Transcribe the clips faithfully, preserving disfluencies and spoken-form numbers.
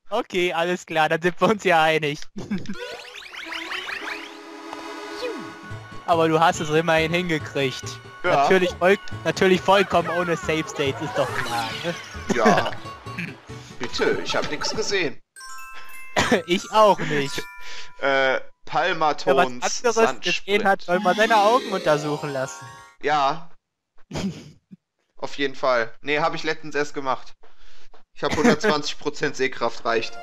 Okay, alles klar, dann sind wir uns ja einig. Aber du hast es immerhin hingekriegt. Ja. Natürlich, voll, natürlich vollkommen ohne Save States, ist doch klar. Ne? Ja. Bitte, ich habe nichts gesehen. Ich auch nicht. Äh, Wer Palmatons was anderes gesehen hat, soll mal seine Augen untersuchen lassen. Ja. Auf jeden Fall. Nee, habe ich letztens erst gemacht. Ich habe hundertzwanzig Prozent Sehkraft, reicht.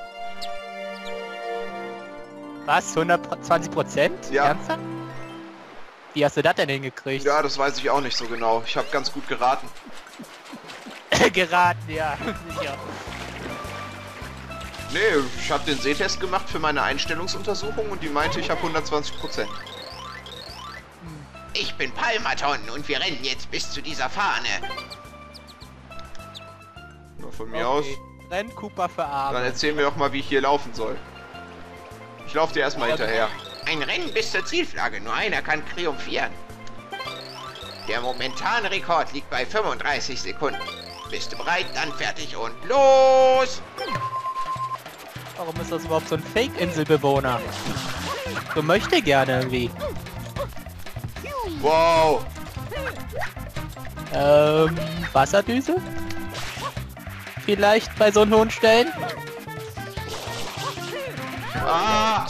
Was? hundertzwanzig Prozent? Ja. Ernsthaft? Wie hast du das denn hingekriegt? Ja, das weiß ich auch nicht so genau. Ich habe ganz gut geraten. Geraten, ja. Sicher. Nee, ich habe den Sehtest gemacht für meine Einstellungsuntersuchung und die meinte, ich habe hundertzwanzig Prozent. Ich bin Palmaton und wir rennen jetzt bis zu dieser Fahne. Na, von mir aus. Renn Cooper für Dann Arme. erzähl mir doch mal, wie ich hier laufen soll. Ich laufe dir erstmal hinterher. Ein Rennen bis zur Zielflagge, nur einer kann triumphieren. Der momentane Rekord liegt bei fünfunddreißig Sekunden. Bist du bereit? Dann fertig und los! Warum ist das überhaupt so ein Fake-Inselbewohner? So möchte gerne irgendwie. Wow! Ähm, Wasserdüse? Vielleicht bei so einen hohen Stellen? Ah!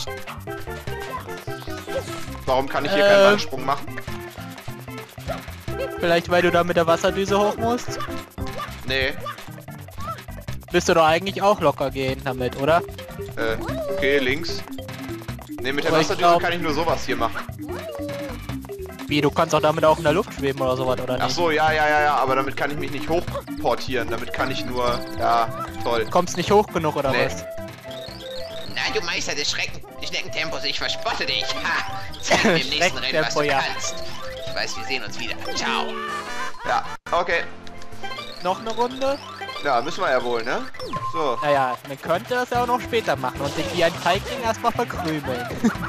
Warum kann ich hier Ähm. keinen Landsprung machen? Vielleicht weil du da mit der Wasserdüse hoch musst? Nee. Müsste doch eigentlich auch locker gehen damit, oder? Äh, okay, links. Nee, mit der Aber ich Wasserdüse glaub- kann ich nur sowas hier machen. Wie, du kannst doch damit auch in der Luft schweben oder sowas, oder Ach nicht? so, ja, ja, ja, ja, aber damit kann ich mich nicht hochportieren. Damit kann ich nur... Ja, toll. Kommst nicht hoch genug, oder Nee. was? Na, du Meister des Schrecken Schneckentempos, ich verspotte dich. Ha! Zeig mir im nächsten Rennen, was Schneckentempo, du ja. kannst. Ich weiß, wir sehen uns wieder. Ciao. Ja, okay. Noch eine Runde? Ja, müssen wir ja wohl, ne? So. Naja, man könnte das ja auch noch später machen und sich wie ein Feigling erstmal verkrümeln.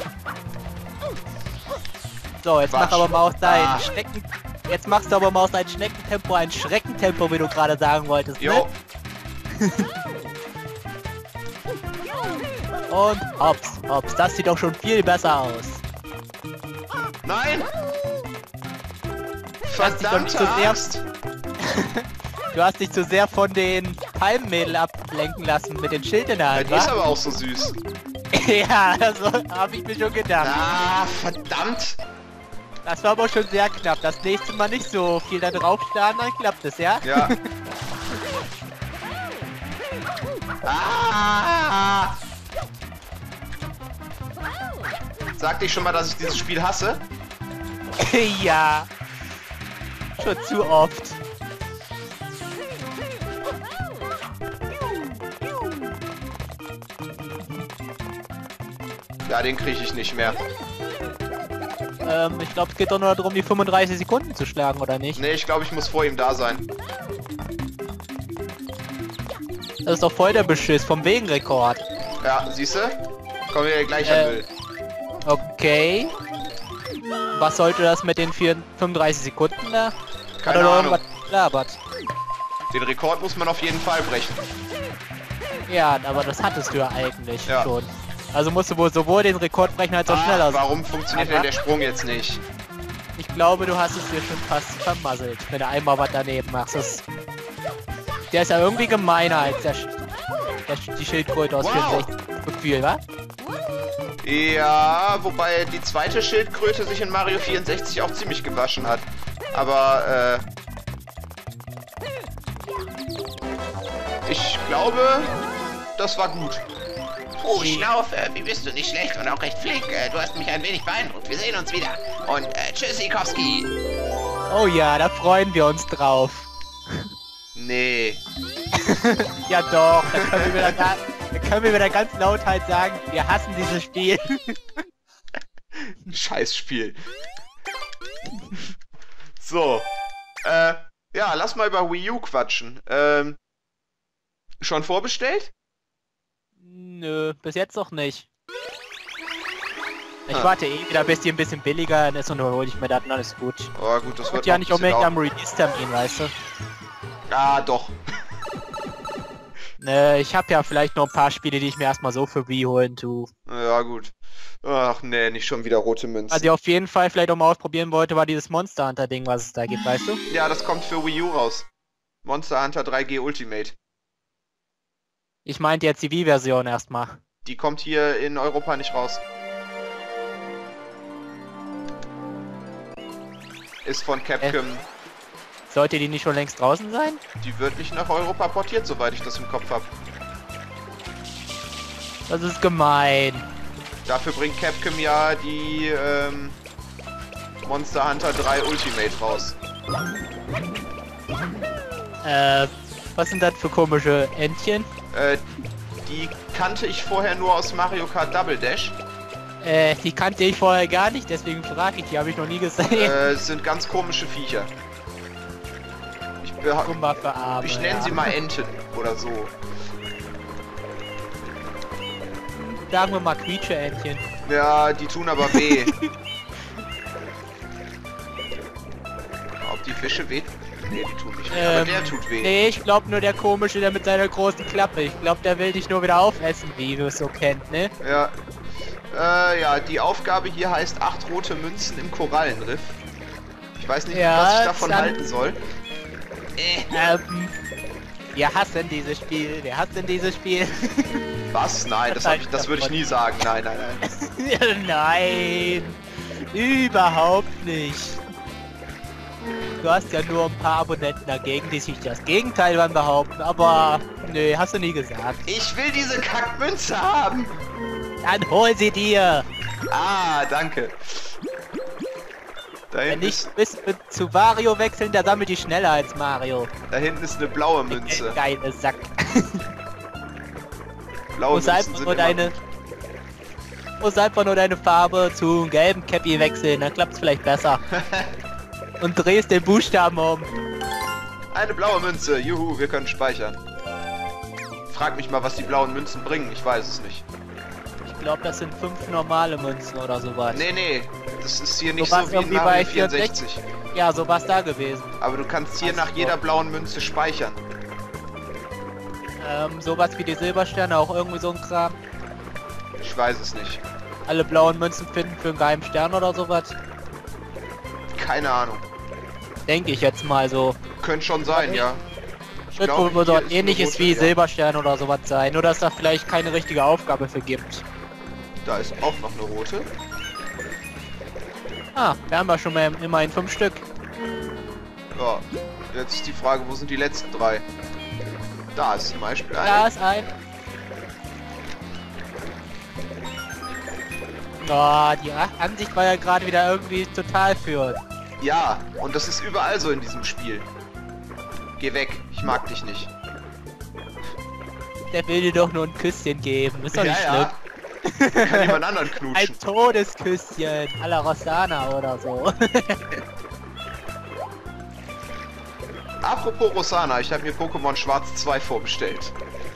So, jetzt mach Quatsch. aber mal aus deinem Ah. Schnecken... Jetzt machst du aber mal aus deinem Schneckentempo ein Schreckentempo, wie du gerade sagen wolltest, Jo. ne? Und hops, hops. Das sieht doch schon viel besser aus. Nein! Lass dich doch nicht Verdammte so sehr- Axt! Du hast dich zu sehr von den Palmmädel ablenken lassen mit den Schild in der Ja, Hand, die ist wa? aber auch so süß. Ja, also habe ich mir schon gedacht. Ah, verdammt! Das war aber schon sehr knapp. Das nächste Mal nicht so viel da drauf starren, dann klappt es, ja? Ja. Ah! Sagte ich schon mal, dass ich dieses Spiel hasse? Ja. Schon zu oft. Ja, den kriege ich nicht mehr. Ähm, ich glaube, es geht doch nur darum, die fünfunddreißig Sekunden zu schlagen, oder nicht? Nee, ich glaube, ich muss vor ihm da sein. Das ist doch voll der Beschiss vom Wegenrekord. Ja, siehst du? Kommen wir gleich Äh. an Müll. Okay. Was sollte das mit den vier, fünfunddreißig Sekunden da? Keine Hat er doch Ahnung. irgendwas gelabert? Den Rekord muss man auf jeden Fall brechen. Ja, aber das hattest du ja eigentlich Ja. schon. Also musst du wohl sowohl den Rekord brechen als auch Ah, schneller sein. warum funktioniert denn der Sprung jetzt nicht? Ich glaube, du hast es dir schon fast vermasselt, wenn du einmal was daneben machst. Das, der ist ja irgendwie gemeiner als der, Sch- der Sch- die Schildkröte aus Wow. vierundsechzig. Gefühl, wa? Ja, wobei die zweite Schildkröte sich in Mario vierundsechzig auch ziemlich gewaschen hat. Aber, äh... Ich glaube, das war gut. Puh, Schnaufe, wie bist du? Nicht schlecht und auch recht flink. Äh, Du hast mich ein wenig beeindruckt. Wir sehen uns wieder. Und äh, tschüss, Sikowski. Oh ja, da freuen wir uns drauf. Nee. Ja doch, da können wir wieder, ga- da können wir wieder ganz laut halt sagen, wir hassen dieses Spiel. Scheißspiel. So. Äh, ja, lass mal über Wii U quatschen. Ähm, schon vorbestellt? Nö, bis jetzt noch nicht. Ich Ah. warte eh wieder, bis die ein bisschen billiger ist und dann hole ich mir das und alles gut. Oh gut, das wird Und ja noch nicht ein bisschen unbedingt am dauern. Release-Termin, weißt du? Ah, doch. Äh, ich habe ja vielleicht noch ein paar Spiele, die ich mir erstmal so für Wii holen tue. Ja, gut. Ach nee, nicht schon wieder rote Münzen. Was ich auf jeden Fall vielleicht auch mal ausprobieren wollte, war dieses Monster Hunter Ding, was es da gibt, weißt du? Ja, das kommt für Wii U raus. Monster Hunter drei G Ultimate. Ich meinte jetzt die Wii-Version erstmal. Die kommt hier in Europa nicht raus. Ist von Capcom. Äh. Sollte die nicht schon längst draußen sein? Die wird nicht nach Europa portiert, soweit ich das im Kopf habe. Das ist gemein. Dafür bringt Capcom ja die ähm, Monster Hunter drei Ultimate raus. Äh, was sind das für komische Entchen? Äh, die kannte ich vorher nur aus Mario Kart Double Dash. Äh, die kannte ich vorher gar nicht, deswegen frage ich, die habe ich noch nie gesehen. Äh, es sind ganz komische Viecher. Ich, Kummer für Arme, ich nenne ja. sie mal Enten oder so. Sagen wir mal Quietsche-Entchen. Ja, die tun aber weh. Ob die Fische weh? Nee, die tun nicht weh. Ähm, aber der tut weh. Nee, ich glaube nur der komische, der mit seiner großen Klappe. Ich glaube, der will dich nur wieder aufessen, wie du es so kennt, ne? Ja. Äh, ja, die Aufgabe hier heißt acht rote Münzen im Korallenriff. Ich weiß nicht, Ja, was ich davon dann- halten soll. Ähm, wir hassen dieses Spiel, wir hassen dieses Spiel. Was? Nein, das, hab ich, das würde ich nie sagen. Nein, nein, nein. Nein, überhaupt nicht. Du hast ja nur ein paar Abonnenten dagegen, die sich das Gegenteil dann behaupten, aber nö, hast du nie gesagt. Ich will diese Kackmünze haben! Dann hol sie dir! Ah, danke. Da Wenn hinten, nicht, ist, bist du zu Wario wechseln, der sammelt die schneller als Mario. da hinten ist eine blaue Münze. Geile Sack. Blaue Muss Münzen einfach sind nur immer deine... gut. Muss einfach nur deine Farbe zu einem gelben Cappy wechseln, dann klappt's vielleicht besser. Und drehst den Buchstaben um. Eine blaue Münze. Juhu, wir können speichern. Frag mich mal, was die blauen Münzen bringen. Ich weiß es nicht. Ich glaube, das sind fünf normale Münzen oder sowas. Nee, nee. Das ist hier nicht So war's so wie in irgendwie Mario bei vierundsechzig. Ja, so war's da gewesen. Aber du kannst hier Ach nach so. jeder blauen Münze speichern. Ähm, sowas wie die Silbersterne, auch irgendwie so ein Kram. Ich weiß es nicht. Alle blauen Münzen finden für einen geheimen Stern oder sowas. Keine Ahnung. Denke ich jetzt mal so. Könnte schon sein, ja. Ich Wird glaube, wohl hier dort ist ähnliches eine wie rote, ja. Silberstern oder sowas sein. Nur dass da vielleicht keine richtige Aufgabe für gibt. Da ist auch noch eine rote. Ah, wir haben ja schon mal immerhin fünf Stück. Ja. Jetzt ist die Frage, wo sind die letzten drei? Da ist zum Beispiel eine. Da ist ein. Oh, die A- Ansicht war ja gerade wieder irgendwie total für. Ja, und das ist überall so in diesem Spiel. Geh weg, ich mag dich nicht. Der will dir doch nur ein Küsschen geben. Ist doch Ja, nicht ja. schlimm. Kann jemand anderen knutschen. Ein Todesküsschen. A la Rossana oder so. Apropos Rossana, ich habe mir Pokémon Schwarz zwei vorbestellt.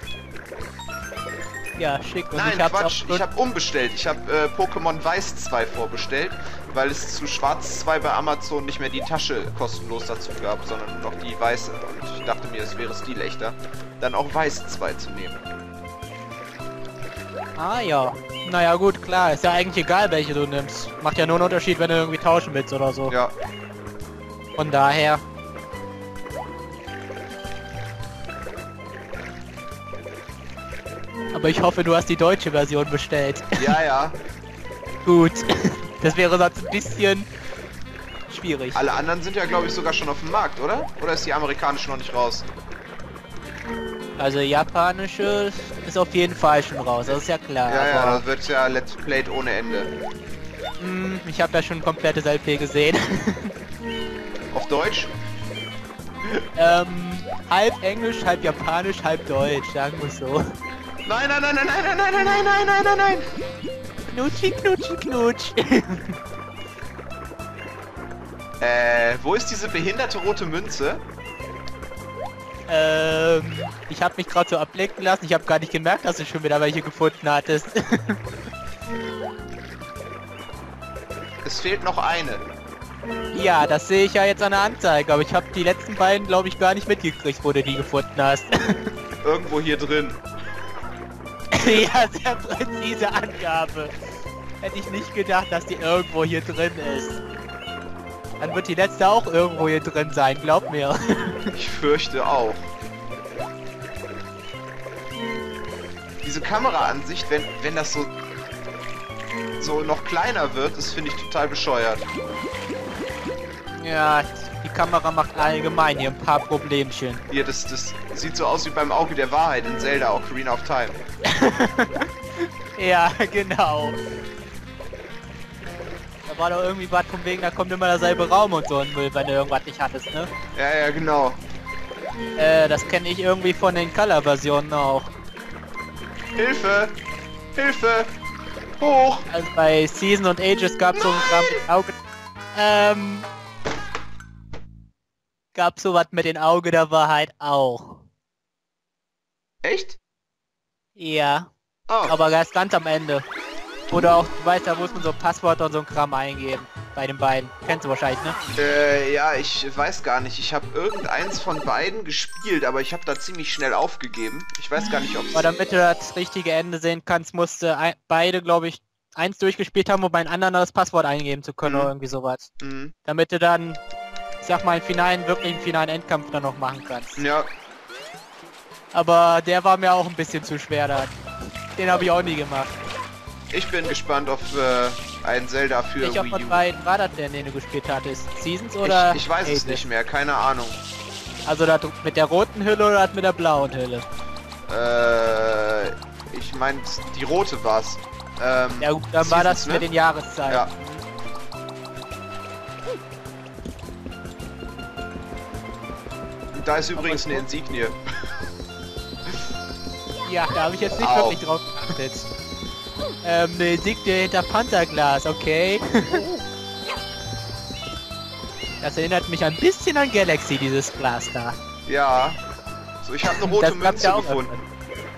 Ja, schick. Und Nein, ich hab's auch Quatsch, schon- ich habe umbestellt. Ich habe äh, Pokémon Weiß zwei vorbestellt, weil es zu Schwarz zwei bei Amazon nicht mehr die Tasche kostenlos dazu gab, sondern nur noch die weiße. Und ich dachte mir, es wäre stilechter, dann auch Weiß zwei zu nehmen. Ah ja. Naja gut, klar. Ist ja eigentlich egal, welche du nimmst. Macht ja nur einen Unterschied, wenn du irgendwie tauschen willst oder so. Ja, Von daher. Aber ich hoffe, du hast die deutsche Version bestellt. ja, ja. Gut. Das wäre sonst ein bisschen schwierig. Alle anderen sind ja, glaube ich, sogar schon auf dem Markt, oder? Oder ist die amerikanische noch nicht raus? Also japanische ist auf jeden Fall schon raus, das ist ja klar. Ja, ja, aber, das wird ja Let's Played ohne Ende. mh, ich habe ja schon ein komplettes L P gesehen. Auf Deutsch? ähm, halb Englisch, halb Japanisch, halb Deutsch, sagen wir so. Nein, nein, nein, nein, nein, nein, nein, nein, nein, nein, nein, nein, nein. Knutschi, knutschi, knutsch. Äh, wo ist diese behinderte rote Münze? ähm, ich habe mich gerade so ablenken lassen, ich habe gar nicht gemerkt, dass du schon wieder welche gefunden hattest. Es fehlt noch eine. Ja, das sehe ich ja jetzt an der Anzeige, aber ich habe die letzten beiden, glaube ich, gar nicht mitgekriegt, wo du die gefunden hast. Irgendwo hier drin. Ja, sehr präzise Angabe. Hätte ich nicht gedacht, dass die irgendwo hier drin ist. Dann wird die letzte auch irgendwo hier drin sein, glaub mir. Ich fürchte auch. Diese Kameraansicht, wenn, wenn das so, so noch kleiner wird, das finde ich total bescheuert. Ja, die Kamera macht allgemein hier ein paar Problemchen. Hier, das, das sieht so aus wie beim Auge der Wahrheit in Zelda, Ocarina of Time. Ja, genau. Da war doch irgendwie was von wegen, da kommt immer derselbe Raum und so ein Müll, wenn du irgendwas nicht hattest, ne? Ja, ja, genau. Äh, das kenne ich irgendwie von den Color-Versionen auch. Hilfe! Hilfe! Hoch! Also bei Season und Ages gab es so ein Kram mit den Augen. Ähm. Gab sowas mit den Auge der Wahrheit auch. Echt? Ja. Oh. Aber erst ganz am Ende. Oder auch, du weißt, da muss man so Passwörter und so ein Kram eingeben. Bei den beiden. Kennst du wahrscheinlich, ne? Äh, ja, ich weiß gar nicht. Ich habe irgendeins von beiden gespielt, aber ich habe da ziemlich schnell aufgegeben. Ich weiß gar nicht, ob Aber damit du das richtige Ende sehen kannst, musste ein, beide, glaube ich, eins durchgespielt haben, um beim anderen das Passwort eingeben zu können Mhm. oder irgendwie sowas. Mhm. Damit du dann, ich sag mal, einen finalen, wirklich einen finalen Endkampf dann noch machen kannst. Ja, Aber der war mir auch ein bisschen zu schwer dann. Den habe ich auch nie gemacht. ich bin gespannt auf äh, ein Zelda für Ich, ob Wii von U. beiden war das denn, den du gespielt hattest? Seasons oder? Ich, ich weiß es Ages? nicht mehr, keine Ahnung. Also das mit der roten Hülle oder das mit der blauen Hülle? Äh, ich meine, die rote war's. Ähm, Ja gut, dann war das Seasons, mit ne? den Jahreszeiten. Ja. Da ist übrigens eine Insignie. Ja, da habe ich jetzt nicht Au. wirklich drauf geachtet. Ähm, eine Insignie hinter Panzerglas, okay. Das erinnert mich ein bisschen an Galaxy, dieses Glas da. Ja. So, ich habe eine rote Das gab's Münze ja auch gefunden. öfter.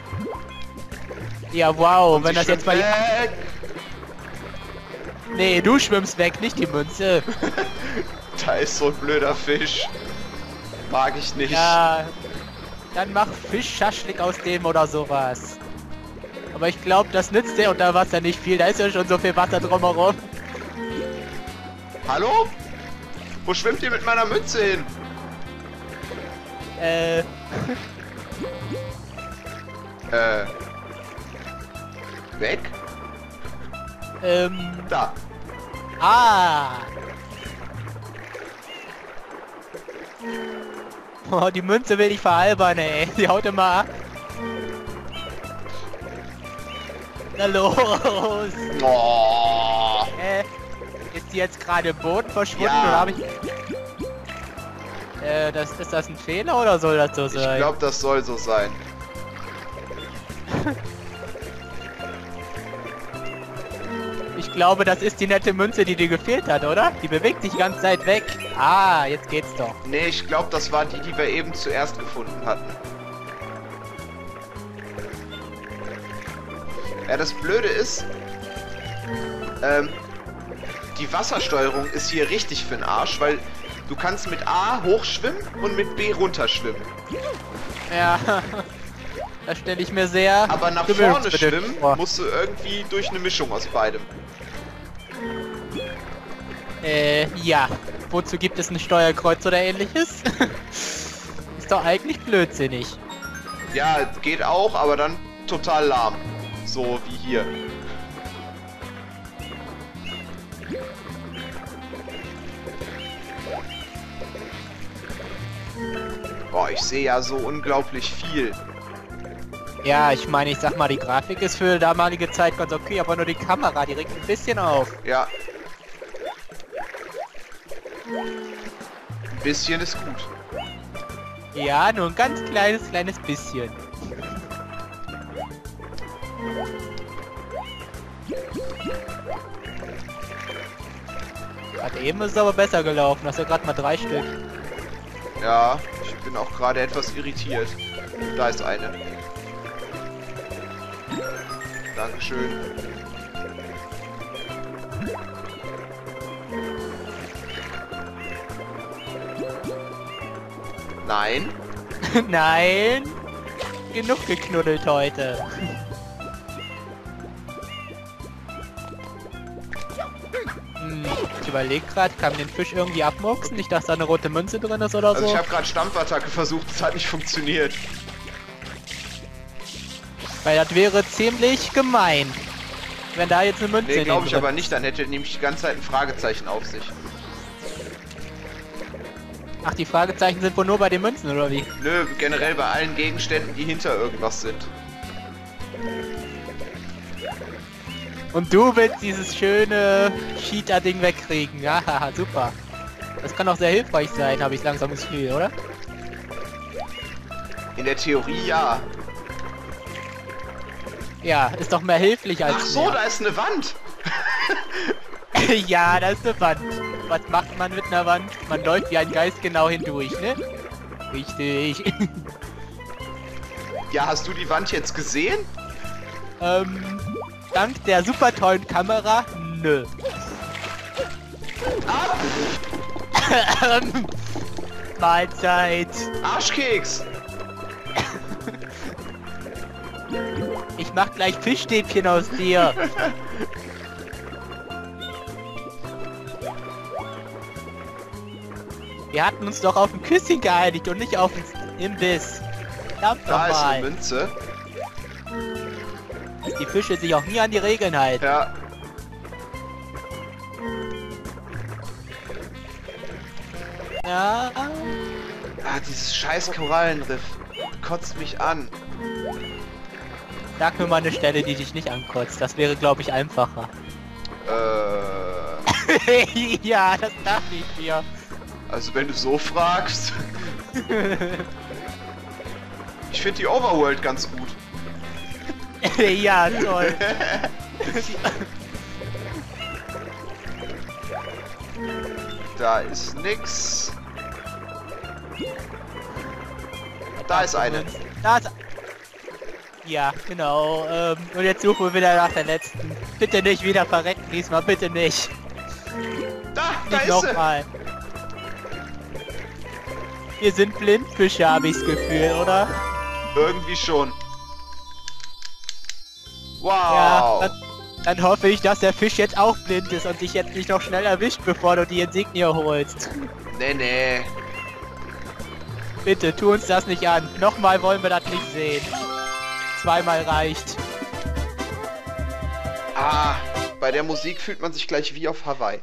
Ja, wow, Und wenn sie das jetzt schwimmt mal... weg. Nee, du schwimmst weg, nicht die Münze. Da ist so ein blöder Fisch. Mag ich nicht. Ja, dann mach Fischschaschlik aus dem oder sowas. Aber ich glaube, das nützt der unter Wasser nicht viel. Da ist ja schon so viel Wasser drumherum. Hallo? Wo schwimmt ihr mit meiner Münze hin? Äh, Äh. Weg? ähm, Da. ah. Oh, die Münze will ich veralbern, ey. Die haut immer ab. Na los. Oh. Äh, ist die jetzt gerade im Boden verschwunden Ja. oder habe ich... Äh, das, ist das ein Fehler oder soll das so Ich sein? glaube, das soll so sein. Ich glaube, das ist die nette Münze, die dir gefehlt hat, oder? Die bewegt sich die ganze Zeit weg. Ah, jetzt geht's doch. Nee, ich glaube, das war die, die wir eben zuerst gefunden hatten. Ja, das Blöde ist, ähm, die Wassersteuerung ist hier richtig für den Arsch, weil du kannst mit A hochschwimmen und mit B runterschwimmen. Ja, das stelle ich mir sehr... Aber nach vorne gewöhnungsbedürftig schwimmen vor. musst du irgendwie durch eine Mischung aus beidem. Äh, ja. Wozu gibt es ein Steuerkreuz oder ähnliches? Ist doch eigentlich blödsinnig. Ja, geht auch, aber dann total lahm. So wie hier. Boah, ich sehe ja so unglaublich viel. Ja, ich meine, ich sag mal, die Grafik ist für damalige Zeit ganz okay, aber nur die Kamera, die regt ein bisschen auf. Ja. Ein bisschen ist gut. Ja, nur ein ganz kleines, kleines bisschen. Gerade eben ist es aber besser gelaufen, das ist ja gerade mal drei Stück. Ja, ich bin auch gerade etwas irritiert. Da ist eine. Dankeschön. Nein. Nein! genug geknuddelt heute. Hm, ich überlege gerade, kann man den Fisch irgendwie abmurksen? Nicht, dass da eine rote Münze drin ist oder Also so? ich habe gerade Stampfattacke versucht, es hat nicht funktioniert. Weil das wäre ziemlich gemein. Wenn da jetzt eine Münze Nee, in glaube den ich drin- aber nicht, dann hätte er nämlich die ganze Zeit ein Fragezeichen auf sich. Ach, die Fragezeichen sind wohl nur bei den Münzen, oder wie? Nö, generell bei allen Gegenständen, die hinter irgendwas sind. Und du willst dieses schöne Cheater-Ding wegkriegen. Ja, haha, super. Das kann auch sehr hilfreich sein, habe ich langsam das Gefühl, oder? In der Theorie ja. Ja, ist doch mehr hilflich als Ach so, mehr. da ist eine Wand! Ja, da ist eine Wand. Was macht man mit einer Wand? Man läuft wie ein Geist genau hindurch, ne? Richtig. Ja, hast du die Wand jetzt gesehen? ähm, dank der super tollen Kamera, nö. Ab! Ähm, Mahlzeit. Arschkeks! Ich mach gleich Fischstäbchen aus dir. Wir hatten uns doch auf ein Küsschen geeinigt und nicht auf ein Imbiss. Verdammt Da ist eine nochmal. Münze. Dass die Fische sich auch nie an die Regeln halten. Ja. Ja. Ah, dieses scheiß Korallenriff. Kotzt mich an. Sag mir mal eine Stelle, die dich nicht ankotzt. Das wäre, glaube ich, einfacher. Äh. Ja, das dachte ich mir. Also wenn du so fragst. Ich finde die Overworld ganz gut. Ja, toll. Da ist nix. Da ist eine. Da ist... Ja, genau. Ähm, und jetzt suchen wir wieder nach der letzten. Bitte nicht wieder verrecken diesmal, bitte nicht. Da, da Nicht ist sie. nochmal. Wir sind Blindfische, habe ich's Gefühl, oder? Irgendwie schon. Ja, Wow. dann, dann hoffe ich, dass der Fisch jetzt auch blind ist und dich jetzt nicht noch schnell erwischt, bevor du die Insignie holst. Nee, nee. Bitte, tu uns das nicht an. Nochmal wollen wir das nicht sehen. Zweimal reicht. Ah, bei der Musik fühlt man sich gleich wie auf Hawaii.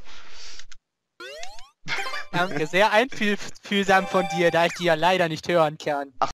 Danke, sehr einfühlsam von dir, da ich die ja leider nicht hören kann.